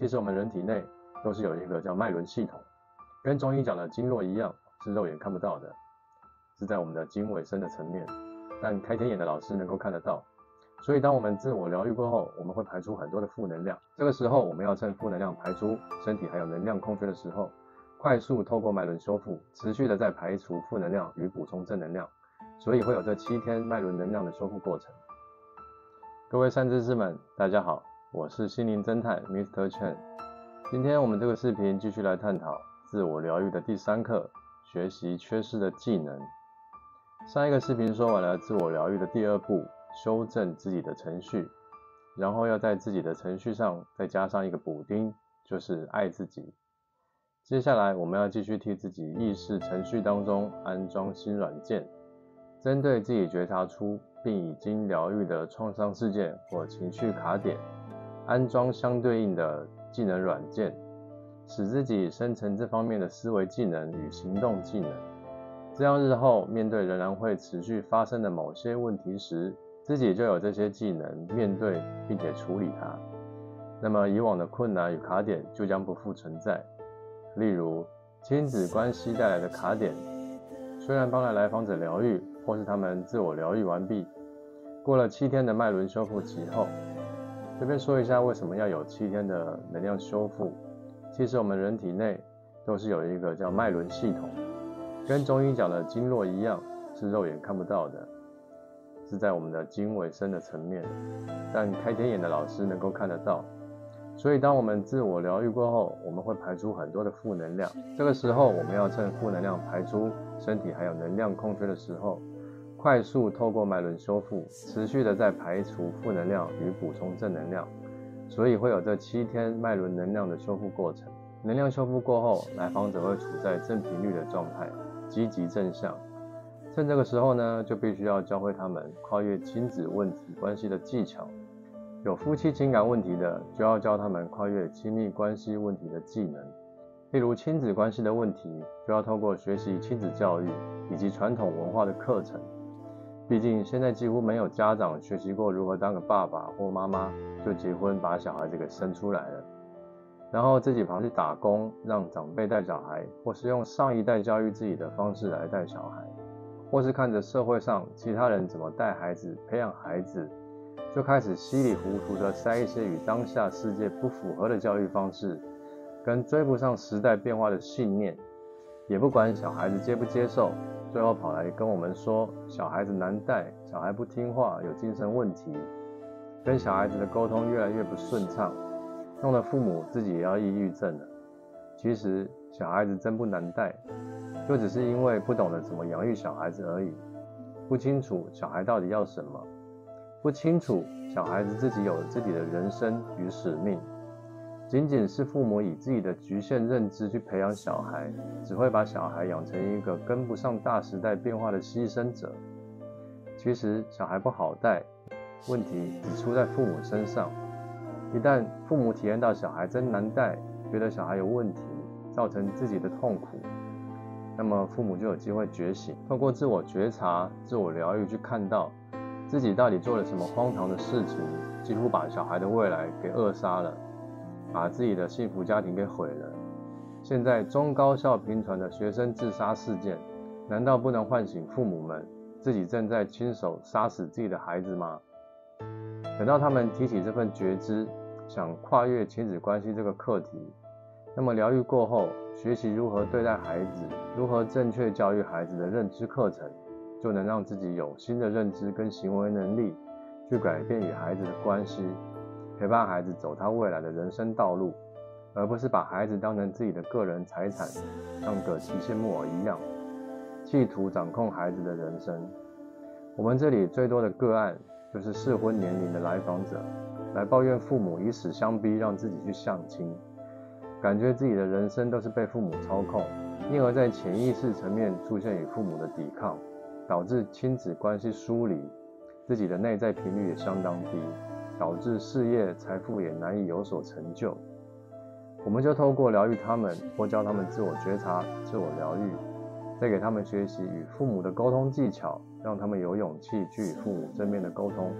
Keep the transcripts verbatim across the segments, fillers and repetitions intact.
其实我们人体内都是有一个叫脉轮系统，跟中医讲的经络一样，是肉眼看不到的，是在我们的经纬深的层面，但开天眼的老师能够看得到。所以当我们自我疗愈过后，我们会排出很多的负能量，这个时候我们要趁负能量排出，身体还有能量空缺的时候，快速透过脉轮修复，持续的在排除负能量与补充正能量，所以会有这七天脉轮能量的修复过程。各位善知识们，大家好，我是心灵侦探 Mister Chen。 今天我们这个视频继续来探讨自我疗愈的第三课，学习缺失的技能。上一个视频说完了自我疗愈的第二步，修正自己的程序，然后要在自己的程序上再加上一个补丁，就是爱自己。接下来我们要继续替自己意识程序当中安装新软件，针对自己觉察出并已经疗愈的创伤事件或情绪卡点，安装相对应的技能软件，使自己生成这方面的思维技能与行动技能。这样日后面对仍然会持续发生的某些问题时，自己就有这些技能面对并且处理它，那么以往的困难与卡点就将不复存在。例如亲子关系带来的卡点，虽然帮了来访者疗愈，或是他们自我疗愈完毕，过了七天的脉轮修复期后，这边说一下为什么要有七天的能量修复。其实我们人体内都是有一个叫脉轮系统，跟中医讲的经络一样，是肉眼看不到的，是在我们的经纬深的层面，但开天眼的老师能够看得到。所以当我们自我疗愈过后，我们会排出很多的负能量，这个时候我们要趁负能量排出，身体还有能量空缺的时候，快速透过脉轮修复，持续的在排除负能量与补充正能量，所以会有这七天脉轮能量的修复过程。能量修复过后，来访者会处在正频率的状态，积极正向。趁这个时候呢，就必须要教会他们跨越亲子问题关系的技巧。有夫妻情感问题的，就要教他们跨越亲密关系问题的技能。例如亲子关系的问题，就要透过学习亲子教育以及传统文化的课程。毕竟现在几乎没有家长学习过如何当个爸爸或妈妈，就结婚把小孩子给生出来了，然后自己跑去打工，让长辈带小孩，或是用上一代教育自己的方式来带小孩，或是看着社会上其他人怎么带孩子、培养孩子，就开始稀里糊涂的塞一些与当下世界不符合的教育方式，跟追不上时代变化的信念，也不管小孩子接不接受，最后跑来跟我们说小孩子难带，小孩不听话，有精神问题，跟小孩子的沟通越来越不顺畅，弄得父母自己也要抑郁症了。其实小孩子真不难带，就只是因为不懂得怎么养育小孩子而已，不清楚小孩到底要什么，不清楚小孩子自己有自己的人生与使命。仅仅是父母以自己的局限认知去培养小孩，只会把小孩养成一个跟不上大时代变化的牺牲者。其实小孩不好带，问题只出在父母身上。一旦父母体验到小孩真难带，觉得小孩有问题，造成自己的痛苦，那么父母就有机会觉醒，透过自我觉察、自我疗愈去看到自己到底做了什么荒唐的事情，几乎把小孩的未来给扼杀了，把自己的幸福家庭给毁了。现在中高校频传的学生自杀事件，难道不能唤醒父母们自己正在亲手杀死自己的孩子吗？等到他们提起这份觉知，想跨越亲子关系这个课题，那么疗愈过后，学习如何对待孩子，如何正确教育孩子的认知课程，就能让自己有新的认知跟行为能力，去改变与孩子的关系，陪伴孩子走他未来的人生道路，而不是把孩子当成自己的个人财产，像个提线木偶一样，企图掌控孩子的人生。我们这里最多的个案，就是适婚年龄的来访者，来抱怨父母以死相逼让自己去相亲，感觉自己的人生都是被父母操控，因而在潜意识层面出现与父母的抵抗，导致亲子关系疏离，自己的内在频率也相当低，导致事业财富也难以有所成就。我们就透过疗愈他们，或教他们自我觉察、自我疗愈，再给他们学习与父母的沟通技巧，让他们有勇气去与父母正面的沟通，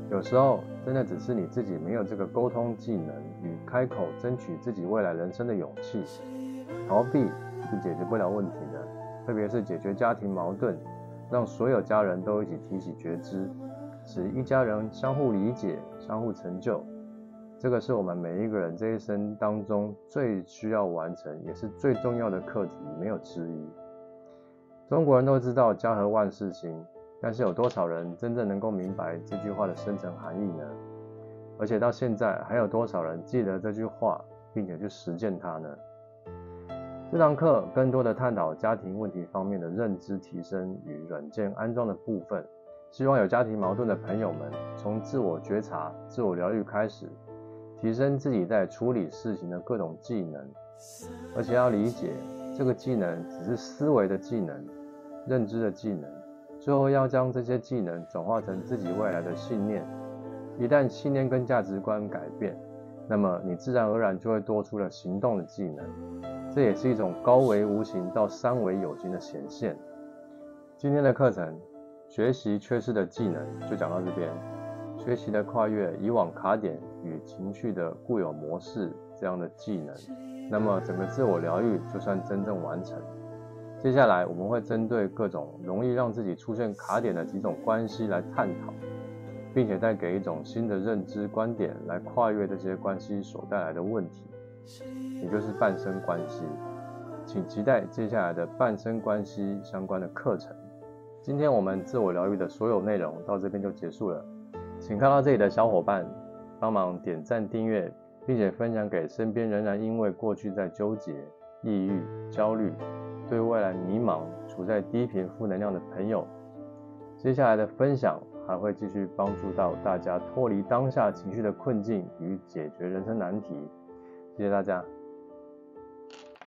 有时候真的只是你自己没有这个沟通技能与开口争取自己未来人生的勇气。逃避是解决不了问题的，特别是解决家庭矛盾，让所有家人都一起提起觉知，使一家人相互理解、相互成就。这个是我们每一个人这一生当中最需要完成，也是最重要的课题，没有之一。中国人都知道家和万事兴，但是有多少人真正能够明白这句话的深层含义呢？而且到现在还有多少人记得这句话，并且去实践它呢？这堂课更多的探讨家庭问题方面的认知提升与软件安装的部分，希望有家庭矛盾的朋友们从自我觉察、自我疗愈开始，提升自己在处理事情的各种技能，而且要理解这个技能只是思维的技能、认知的技能，最后要将这些技能转化成自己未来的信念。一旦信念跟价值观改变，那么你自然而然就会多出了行动的技能，这也是一种高维无形到三维有形的显现。今天的课程学习缺失的技能就讲到这边，学习的跨越以往卡点与情绪的固有模式这样的技能，那么整个自我疗愈就算真正完成。接下来我们会针对各种容易让自己出现卡点的几种关系来探讨，并且再给一种新的认知观点来跨越这些关系所带来的问题，也就是伴生关系。请期待接下来的伴生关系相关的课程。今天我们自我疗愈的所有内容到这边就结束了，请看到这里的小伙伴帮忙点赞订阅，并且分享给身边仍然因为过去在纠结、抑郁、焦虑，对未来迷茫、处在低频负能量的朋友。接下来的分享还会继续帮助到大家脱离当下情绪的困境与解决人生难题。谢谢大家。